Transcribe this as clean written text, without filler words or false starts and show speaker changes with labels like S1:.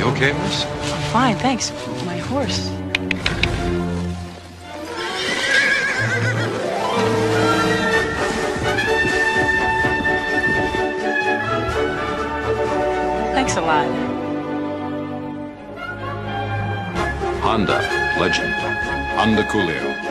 S1: You okay, miss?
S2: I'm fine, thanks. My horse. Thanks a lot.
S1: Honda, legend. Honda Clio.